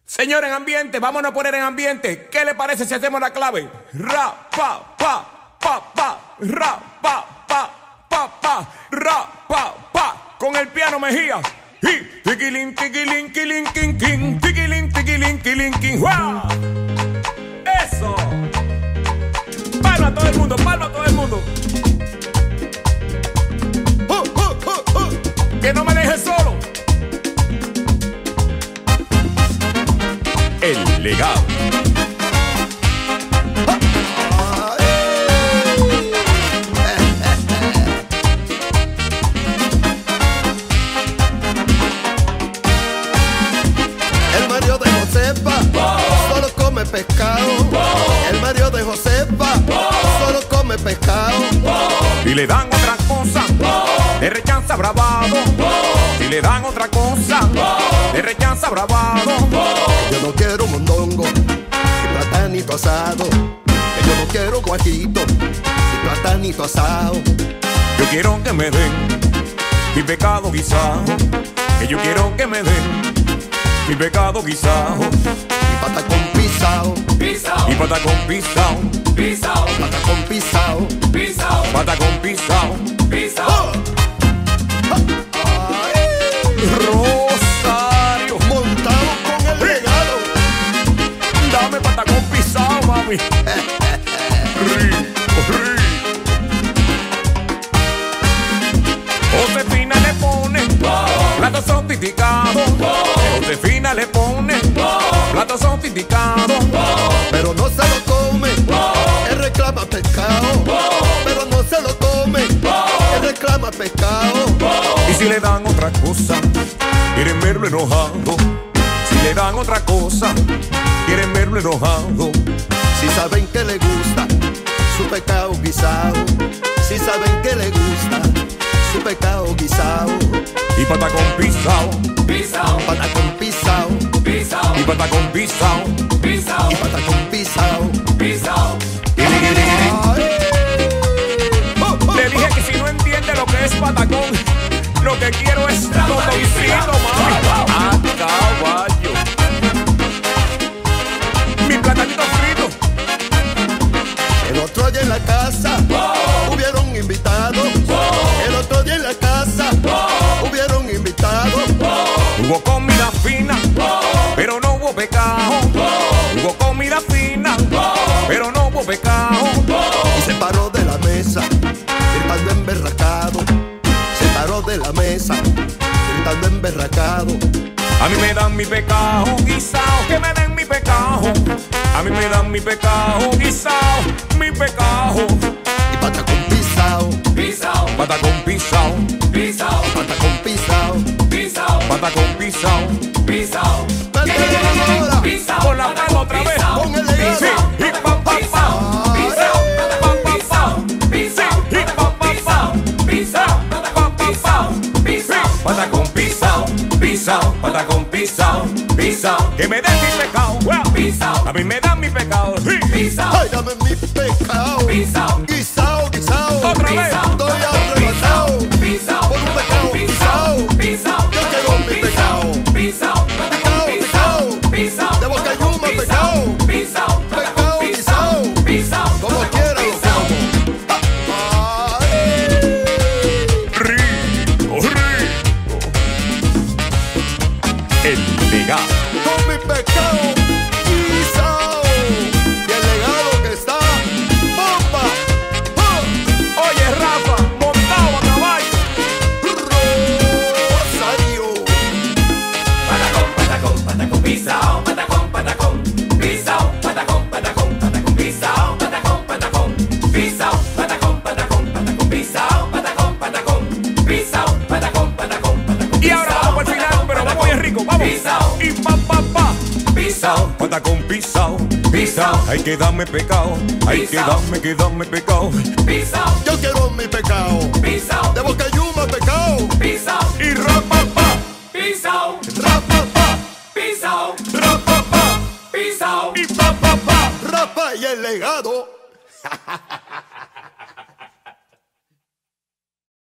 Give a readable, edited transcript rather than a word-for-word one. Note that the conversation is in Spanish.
Señor, en ambiente, vámonos a poner en ambiente. ¿Qué le parece si hacemos la clave? Ra, pa, pa, pa, pa, ra, pa, pa, pa, pa, ra, pa, pa. Con el piano Mejía. Y tiquilín, tiquilín, quilín, quin, quin, tiquilín, tiquilín, quilín, quin. ¡Wow! Eso. Palma a todo el mundo, palma a todo el mundo. Que no me dejes solo. El legado. El Mario de Josefa solo come pescado. El Mario de Josefa solo come pescado. Y le dan otra cosa, te rechaza bravado. Si le dan otra cosa, te rechaza bravado. Yo no quiero mondongo y platanito asado. Yo no quiero guajito y platanito asado. Yo quiero que me den mi pecado guisado. Que yo quiero que me den mi pecado guisado. Y patacón pisao, Y patacón pisao, patacón pisao, patacón pisao. Rosario, montado con el legado. dame patacón pisao, mami. Rico, rico. Josefina le pone platos sofisticados. Josefina le pone platos sofisticados. Pero no se lo come, él reclama pescado. Pero no se lo come, él reclama pescado. Y si le dan otra cosa, quieren verlo enojado. Si le dan otra cosa, quieren verlo enojado. Si saben que le gusta su pecado guisado. Si saben que le gusta su pecado guisado. Y patacón pisao, Patacón pisao, y patacón pisao. y patacón pisao. Le dije que si no entiende lo que es patacón, lo que quiero es totoncito, mami. Ah, caballo. Mi platanito frito. El otro día en la casa hubieron invitados. El otro día en la casa hubieron invitados. Hubo comida fina, pero no hubo pecado. Hubo comida fina, pero no hubo pecado. Y se paró de la mesa, gritando emberracado. Se paró de la mesa, gritando emberracado. A mí me dan mi pecado guisado, que me den mi pecado. A mí me dan mi pecado guisado, mi pecado. Y patacón pisao, Patacón pisao, patacón pisao. patacón pisao. Métele ahora, Con la palma otra vez. con el legado. Sí, y pa pa pa. Patacón pisao, que me den mi pecado. A mí me dan mi pecado. Ay, dame mi pecado. Guisao, guisao. Otra vez. Estoy arrebatado por un pecado guisao. Yo quiero mi pecado. Pecado. De Boca Yuma, pecado. Pecado guisao. Como quiera lo como. Rico, rico. El legado. Con mi pecado guisao. Y el legado que está bomba. Oye, Rafa, montado a caballo. Rosario. Y ahora vamos al final, pero vamos bien rico, vamos. Y pa pa pa. Patacón pisao. Hay que darme pecado. Hay que darme pecado. Yo quiero mi pecado. De Boca Yuma, pecado. Y ra pa pa. Rapa, pa, Ra pa pa. Y pa pa pa. rapa y el legado.